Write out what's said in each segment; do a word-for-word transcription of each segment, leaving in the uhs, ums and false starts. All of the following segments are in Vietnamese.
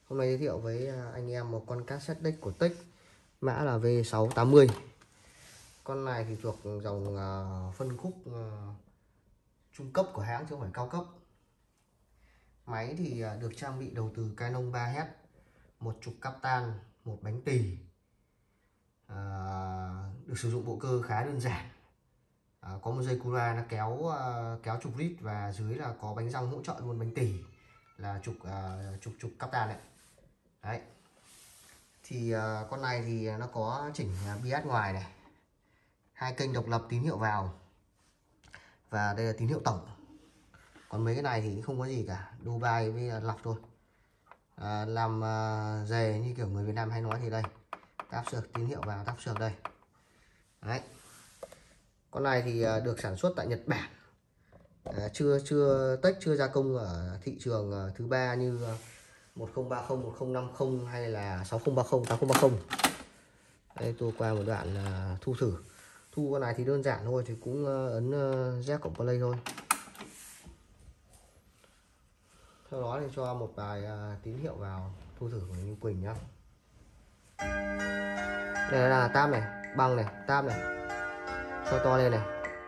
Hôm nay giới thiệu với anh em một con cassette deck của Tech, mã là V sáu tám mươi. Con này thì thuộc dòng uh, phân khúc uh, trung cấp của hãng chứ không phải cao cấp. Máy thì uh, được trang bị đầu từ Canon ba héc, một trục captan, một bánh tỳ. Uh, được sử dụng bộ cơ khá đơn giản. Uh, có một dây Cura nó kéo uh, kéo trục rít, và dưới là có bánh răng hỗ trợ luôn bánh tỳ, là trục uh, trục trục captan này. Đấy. Thì uh, con này thì nó có chỉnh uh, bê ét ngoài này, hai kênh độc lập tín hiệu vào, và đây là tín hiệu tổng. Còn mấy cái này thì không có gì cả, Dubai với lọc thôi. À, làm uh, dề như kiểu người Việt Nam hay nói thì đây, táp xược tín hiệu vào, táp xược đây. Đấy. Con này thì uh, được sản xuất tại Nhật Bản, à, chưa chưa Tech chưa gia công ở thị trường uh, thứ ba như uh, một không ba không, một không năm không hay là sáu không ba không, tám không ba không. Đây tôi qua một đoạn uh, thu thử. Thu con này thì đơn giản thôi, thì cũng uh, ấn uh, jack của play thôi. Sau đó thì cho một vài uh, tín hiệu vào thu thử của như Quỳnh nhá. Đây là tab này, băng này, tab này, cho to lên này.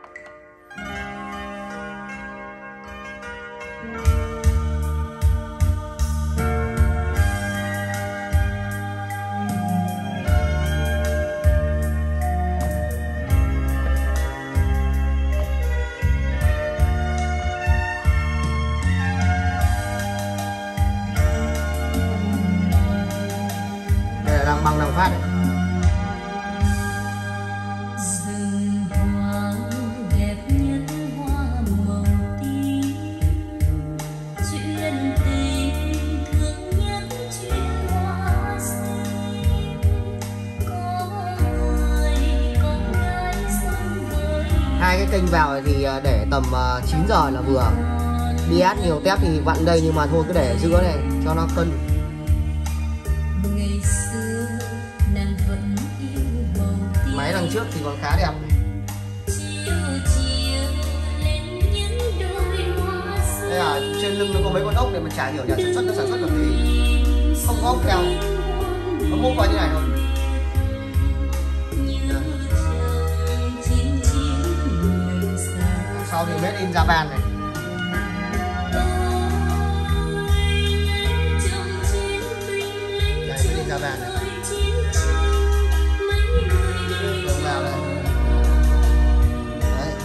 Đang băng đang phát này. Rừng hoa đẹp nhất hoa màu tím, chuyện tình thương nhất chuyện hoa sim. Có người con gái sống với Hai cái kênh vào thì để tầm chín giờ là vừa. bê ét nhiều tép thì vặn đây, nhưng mà thôi cứ để ở giữa này cho nó cân. Máy đằng trước thì còn khá đẹp. Đây là trên lưng nó có mấy con ốc để mà chả hiểu nhà sản xuất nó sản xuất làm gì. Không có ốc keo, nó mô vào như này thôi. Đằng sau thì made in Japan này. Đây, made in Japan này. Vào đây. Đấy.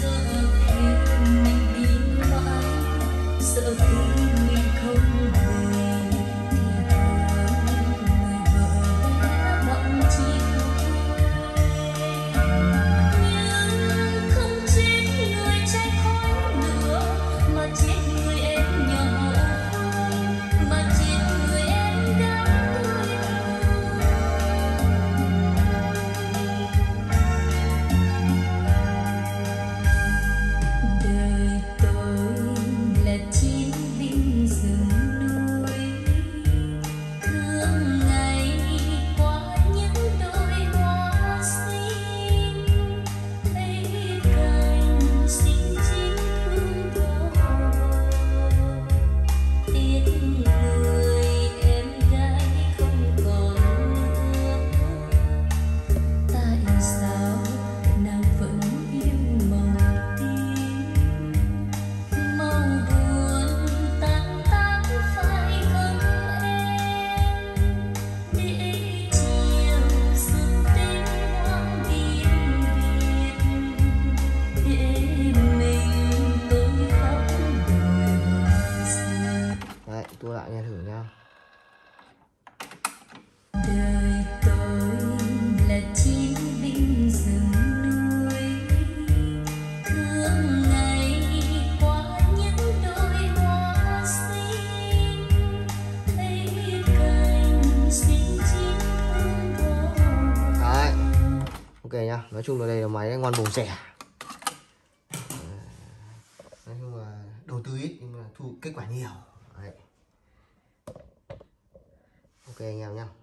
Đấy, tua lại nghe thử nha. Đời tôi là chim binh rừng núi, thương ngày qua những đôi hoa xinh, thấy cành xinh chín hương thơm. Đấy. Ok nhá, nói chung là đây là máy ngon bổ rẻ. Nói chung là đầu tư ít nhưng mà thu kết quả nhiều. Đấy. Ok anh em nhá.